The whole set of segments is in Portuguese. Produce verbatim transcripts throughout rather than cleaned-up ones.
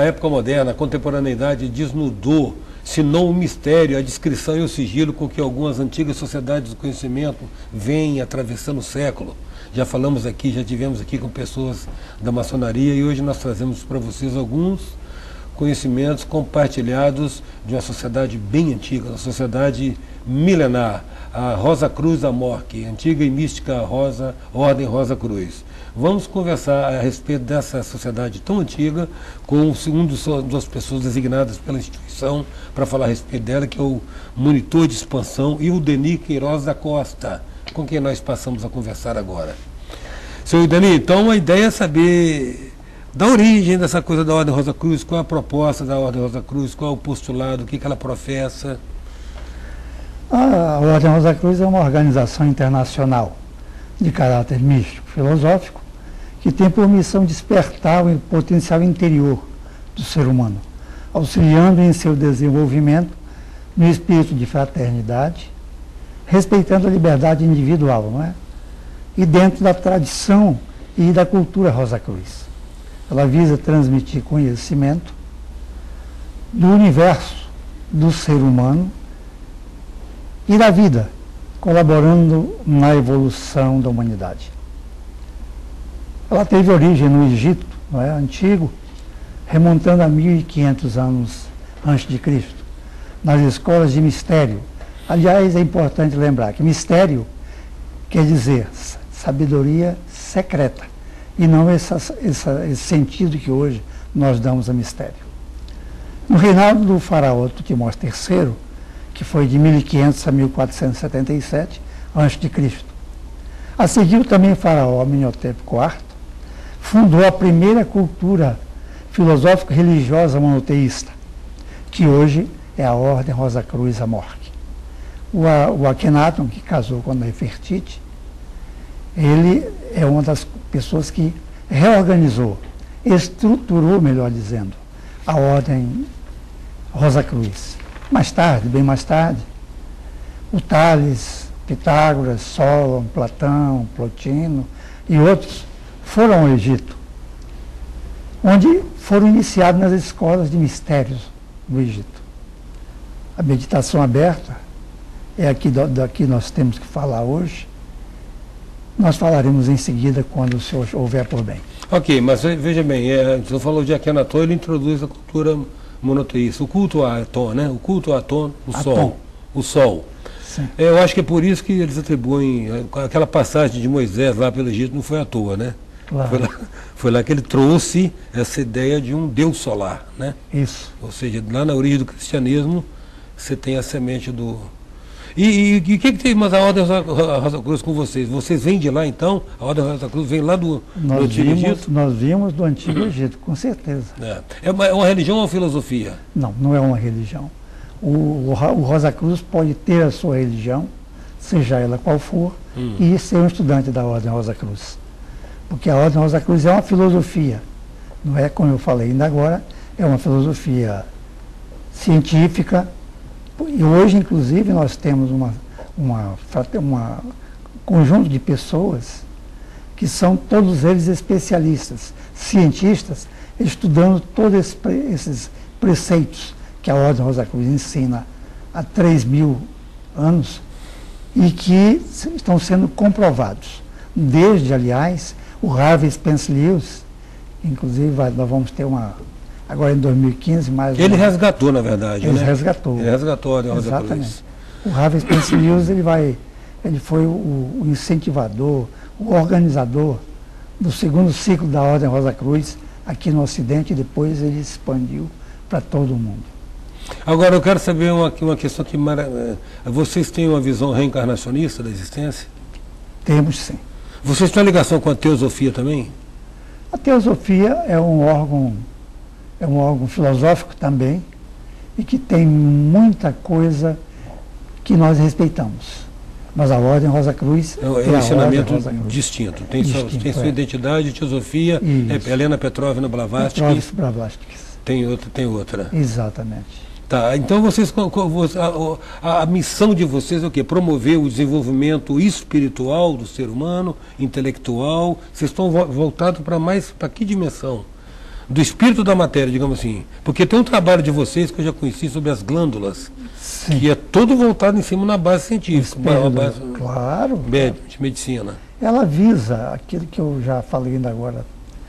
época moderna, a contemporaneidade desnudou, se não o mistério, a descrição e o sigilo com que algumas antigas sociedades do conhecimento vêm atravessando o século. Já falamos aqui, já tivemos aqui com pessoas da maçonaria e hoje nós trazemos para vocês alguns conhecimentos compartilhados de uma sociedade bem antiga, uma sociedade milenar, a Rosa Cruz Amorque, antiga e mística Rosa, Ordem Rosa Cruz. Vamos conversar a respeito dessa sociedade tão antiga com um dos, das pessoas designadas pela instituição para falar a respeito dela, que é o monitor de expansão, e o Deni Queiroz da Costa, com quem nós passamos a conversar agora. Senhor Deni, então a ideia é saber da origem dessa coisa da Ordem Rosa Cruz, qual é a proposta da Ordem Rosa Cruz, qual é o postulado, o que, que ela professa. A Ordem Rosa Cruz é uma organização internacional de caráter místico, filosófico, que tem por missão despertar o potencial interior do ser humano, auxiliando em seu desenvolvimento no espírito de fraternidade, respeitando a liberdade individual, não é? E dentro da tradição e da cultura Rosa Cruz. Ela visa transmitir conhecimento do universo, do ser humano e da vida, colaborando na evolução da humanidade. Ela teve origem no Egito, não é, antigo, remontando a mil e quinhentos anos antes de Cristo, nas escolas de mistério. Aliás, é importante lembrar que mistério quer dizer sabedoria secreta, e não essa, essa, esse sentido que hoje nós damos a mistério. No reinado do faraó Tutmós terceiro, que foi de mil e quinhentos a mil quatrocentos e setenta e sete antes de Cristo, a seguir também o faraó Amenhotep quarto, fundou a primeira cultura filosófica religiosa monoteísta, que hoje é a Ordem Rosa Cruz Amorque. O, o Akhenaton, que casou com a Nefertiti, ele é uma das pessoas que reorganizou, estruturou, melhor dizendo, a Ordem Rosa Cruz. Mais tarde, bem mais tarde, o Tales, Pitágoras, Solon, Platão, Plotino e outros foram ao Egito, onde foram iniciados nas escolas de mistérios do Egito. A meditação aberta é aqui daqui nós temos que falar hoje. Nós falaremos em seguida quando o senhor houver por bem. Ok, mas veja bem, é, o senhor falou de Akhenaton, ele introduz a cultura monoteísta, o culto a Aton, né? O culto a Aton, o Aton. Sol. O Sol. É, eu acho que é por isso que eles atribuem aquela passagem de Moisés lá pelo Egito, não foi à toa, né? Claro. Foi lá, foi lá que ele trouxe essa ideia de um Deus solar, né? Isso. Ou seja, lá na origem do cristianismo, você tem a semente do... E o que, que tem mais a Ordem Rosa Cruz com vocês? Vocês vêm de lá, então? A Ordem Rosa Cruz vem lá do, nós do Antigo vimos, Egito? Nós vimos do Antigo Egito, com certeza. É, é, uma, é uma religião ou uma filosofia? Não, não é uma religião. O, o, o Rosa Cruz pode ter a sua religião, seja ela qual for, hum. e ser um estudante da Ordem Rosa Cruz. Porque a Ordem Rosa Cruz é uma filosofia. Não é, como eu falei ainda agora, é uma filosofia científica. E hoje, inclusive, nós temos uma, uma, uma conjunto de pessoas que são todos eles especialistas, cientistas, estudando todos esses, esses preceitos que a Ordem Rosa Cruz ensina há três mil anos e que estão sendo comprovados. Desde, aliás, o Harvey Spence Lewis, inclusive nós vamos ter uma... Agora em dois mil e quinze, mais ele uma... resgatou, na verdade, ele né? resgatou. Ele resgatou a Ordem Rosa Cruz. Exatamente. O Harvey Spence Lewis, ele vai, ele foi o, o incentivador, o organizador do segundo ciclo da Ordem Rosa Cruz aqui no Ocidente, e depois ele expandiu para todo o mundo. Agora eu quero saber uma, uma questão que vocês têm uma visão reencarnacionista da existência? Temos, sim. Vocês têm uma ligação com a teosofia também? A teosofia é um órgão É um órgão filosófico também, e que tem muita coisa que nós respeitamos. Mas a Ordem Rosa Cruz é um, é um ensinamento distinto. Tem, distinto, sua, tem sua é. identidade, teosofia, é Helena Petrovna Blavatsky. Petrovna Blavatsky. Tem outra, tem outra. Exatamente. Tá, então vocês, a, a, a missão de vocês é o quê? Promover o desenvolvimento espiritual do ser humano, intelectual. Vocês estão voltados para mais, para que dimensão do espírito da matéria, digamos assim. Porque tem um trabalho de vocês que eu já conheci sobre as glândulas, Sim. que é todo voltado em cima na base científica, Espírito, base claro, de medicina. Ela visa aquilo que eu já falei ainda agora,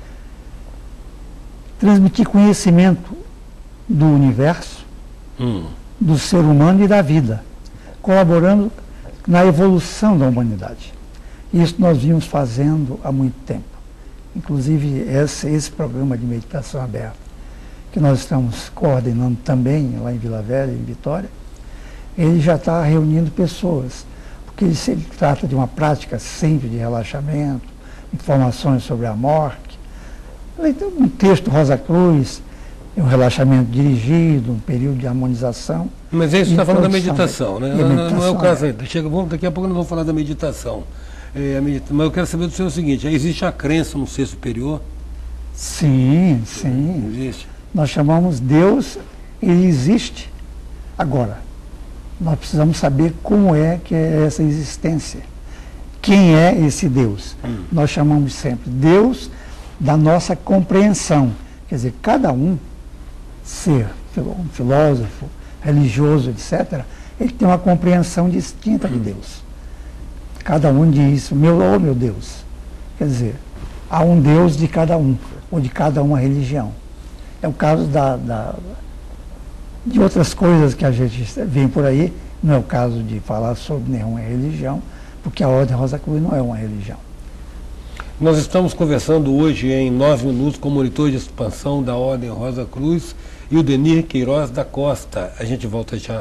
transmitir conhecimento do universo, hum. do ser humano e da vida, colaborando na evolução da humanidade. Isso nós vimos fazendo há muito tempo. Inclusive, esse, esse programa de meditação aberta, que nós estamos coordenando também lá em Vila Velha, em Vitória, ele já está reunindo pessoas, porque ele, ele trata de uma prática sempre de relaxamento, informações sobre a morte. Então, um texto Rosa Cruz, um relaxamento dirigido, um período de harmonização. Mas isso está falando da meditação, né? Não, meditação, não é o caso ainda. Chega, vamos, daqui a pouco nós vamos falar da meditação. É, medita... Mas eu quero saber do senhor o seguinte, existe a crença no ser superior? Sim, sim. Existe. Nós chamamos Deus, ele existe. Agora, nós precisamos saber como é que é essa existência. Quem é esse Deus? Hum. Nós chamamos sempre Deus da nossa compreensão. Quer dizer, cada um, ser um filósofo, religioso, etcétera, ele tem uma compreensão distinta de Deus. Cada um diz, meu, oh meu Deus. Quer dizer, há um Deus de cada um, ou de cada uma religião. É o caso da, da, de outras coisas que a gente vê por aí, não é o caso de falar sobre nenhuma religião, porque a Ordem Rosa Cruz não é uma religião. Nós estamos conversando hoje em nove minutos com o monitor de expansão da Ordem Rosa Cruz e o Denir Queiroz da Costa. A gente volta já.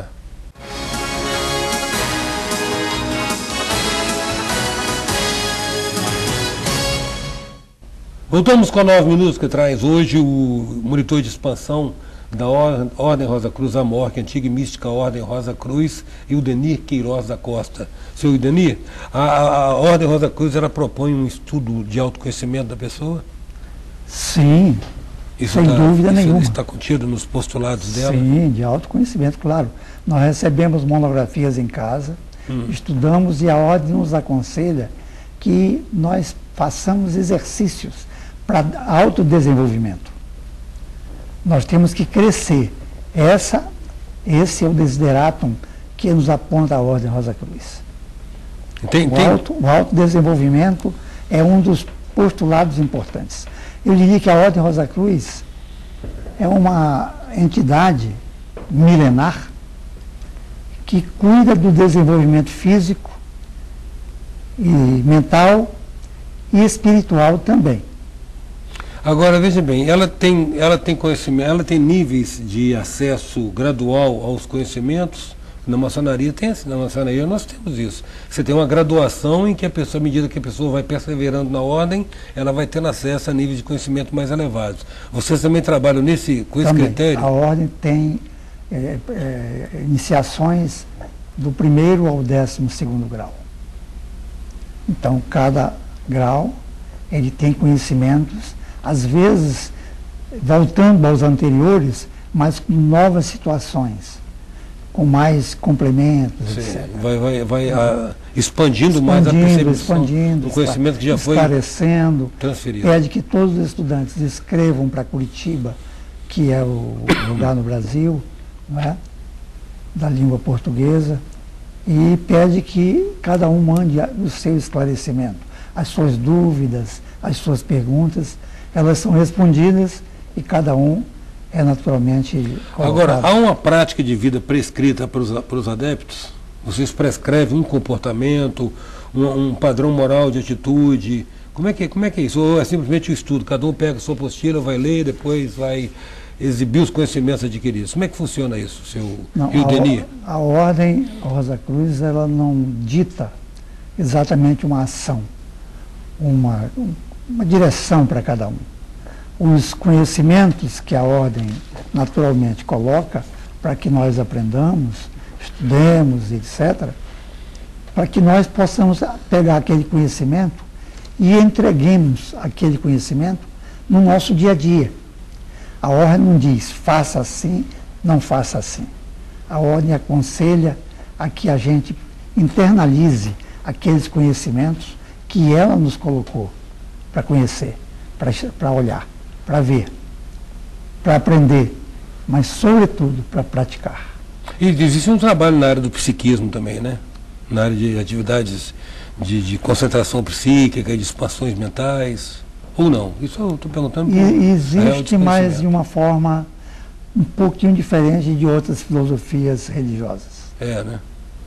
Voltamos com a nove minutos que traz hoje o monitor de expansão da Ordem Rosa Cruz Amorque, antiga e mística Ordem Rosa Cruz, e o Denir Queiroz da Costa. Senhor Denir, a, a Ordem Rosa Cruz ela propõe um estudo de autoconhecimento da pessoa? Sim, isso sem tá, dúvida isso nenhuma. Isso está contido nos postulados dela? Sim, de autoconhecimento, claro. Nós recebemos monografias em casa, hum. estudamos e a Ordem nos aconselha que nós façamos exercícios para autodesenvolvimento. Nós temos que crescer. Essa, esse é o desideratum que nos aponta a Ordem Rosa Cruz. Tem, o, tem. auto, o autodesenvolvimento é um dos postulados importantes. Eu diria que a Ordem Rosa Cruz é uma entidade milenar que cuida do desenvolvimento físico e mental e espiritual também. Agora, veja bem, ela tem, ela tem conhecimento, ela tem níveis de acesso gradual aos conhecimentos. Na maçonaria tem assim, na maçonaria nós temos isso. Você tem uma graduação em que a pessoa, à medida que a pessoa vai perseverando na ordem, ela vai tendo acesso a níveis de conhecimento mais elevados. Vocês também trabalham nesse, com esse também, critério? A ordem tem é, é, iniciações do primeiro ao décimo segundo grau. Então, cada grau, ele tem conhecimentos, às vezes, voltando aos anteriores, mas com novas situações, com mais complementos, Sim, etcétera. Vai, vai, vai a, expandindo, expandindo mais a expandindo, percepção do conhecimento que já foi esclarecendo. Transferido. Pede que todos os estudantes escrevam para Curitiba, que é o lugar no Brasil, não é? Da língua portuguesa, e pede que cada um mande o seu esclarecimento, as suas dúvidas, as suas perguntas. Elas são respondidas e cada um é naturalmente colocado. Agora, há uma prática de vida prescrita para os, para os adeptos? Vocês prescrevem um comportamento, um, um padrão moral de atitude? Como é, que, como é que é isso? Ou é simplesmente o estudo? Cada um pega a sua apostila, vai ler, depois vai exibir os conhecimentos adquiridos. Como é que funciona isso, seu Denir? A, a Ordem Rosa Cruz, ela não dita exatamente uma ação, uma... uma direção para cada um. Os conhecimentos que a Ordem naturalmente coloca para que nós aprendamos, estudemos, etcétera, para que nós possamos pegar aquele conhecimento e entreguemos aquele conhecimento no nosso dia a dia. A Ordem não diz, faça assim, não faça assim. A Ordem aconselha a que a gente internalize aqueles conhecimentos que ela nos colocou para conhecer, para olhar, para ver. para aprender, mas, sobretudo, para praticar. E existe um trabalho na área do psiquismo também, né? Na área de atividades de, de concentração psíquica, de expansões mentais, ou não? Isso eu estou perguntando. E, e existe, mas de uma forma um pouquinho diferente de outras filosofias religiosas. É, né?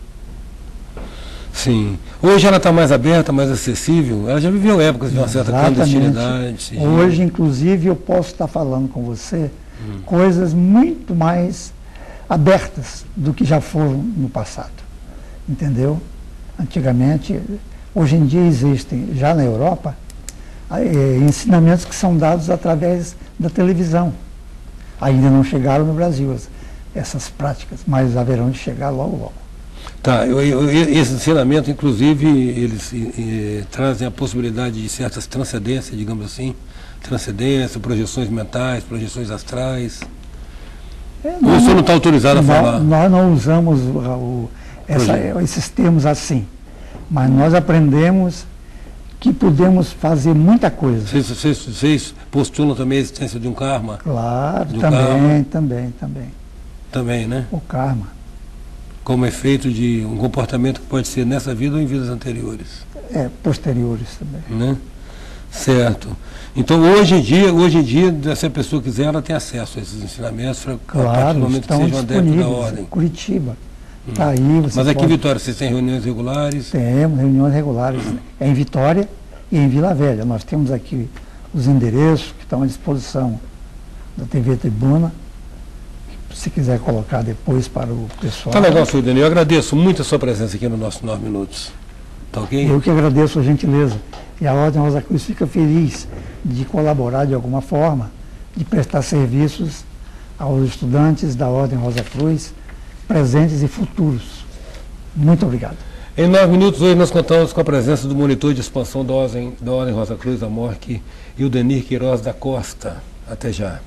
Sim. Hoje ela está mais aberta, mais acessível. Ela já viveu épocas de uma certa clandestinidade. Sigilo. Hoje, inclusive, eu posso estar falando com você hum. coisas muito mais abertas do que já foram no passado. Entendeu? Antigamente, hoje em dia existem, já na Europa, é, ensinamentos que são dados através da televisão. Ainda não chegaram no Brasil essas práticas, mas haverão de chegar logo, logo. Tá, eu, eu, esse ensinamento, inclusive, eles e, e, trazem a possibilidade de certas transcendências, digamos assim, transcendência, projeções mentais, projeções astrais. É, Ou o senhor não está autorizado a nós, falar? Nós não usamos o, o, essa, esses termos assim, mas nós aprendemos que podemos fazer muita coisa. Vocês, vocês, vocês postulam também a existência de um karma? Claro, um também, karma. também, também. Também, né? O karma. Como efeito de um comportamento que pode ser nessa vida ou em vidas anteriores. É, posteriores também. Né? Certo. Então, hoje em dia, hoje em dia, se a pessoa quiser, ela tem acesso a esses ensinamentos, claro, a partir do momento que seja um adepto da ordem. Curitiba. Hum. Tá aí, você Mas aqui pode... em Vitória, vocês têm reuniões regulares? Temos reuniões regulares. É em Vitória e em Vila Velha. Nós temos aqui os endereços que estão à disposição da T V Tribuna. Se quiser colocar depois para o pessoal. Tá legal, senhor Daniel. Eu agradeço muito a sua presença aqui no nosso nove minutos. Tá ok? Eu que agradeço a gentileza. E a Ordem Rosa Cruz fica feliz de colaborar de alguma forma, de prestar serviços aos estudantes da Ordem Rosa Cruz, presentes e futuros. Muito obrigado. Em nove minutos, hoje nós contamos com a presença do monitor de expansão da Ordem, da Ordem Rosa Cruz, a Morque, e o Denir Queiroz da Costa. Até já.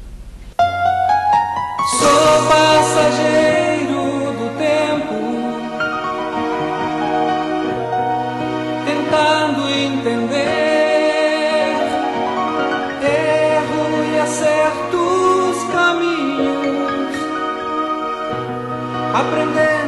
Sou passageiro do tempo, tentando entender, erro e acerto os caminhos, aprender